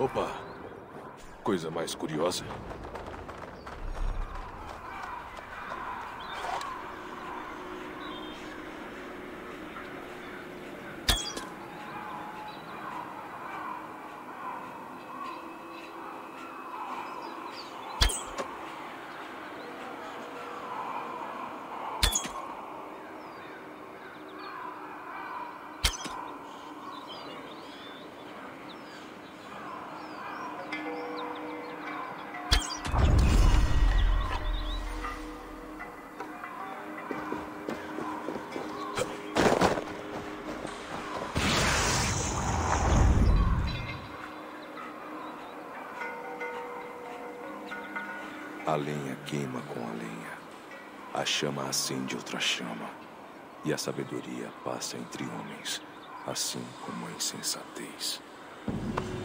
Opa! Coisa mais curiosa. A lenha queima com a lenha, a chama acende outra chama, e a sabedoria passa entre homens, assim como a insensatez.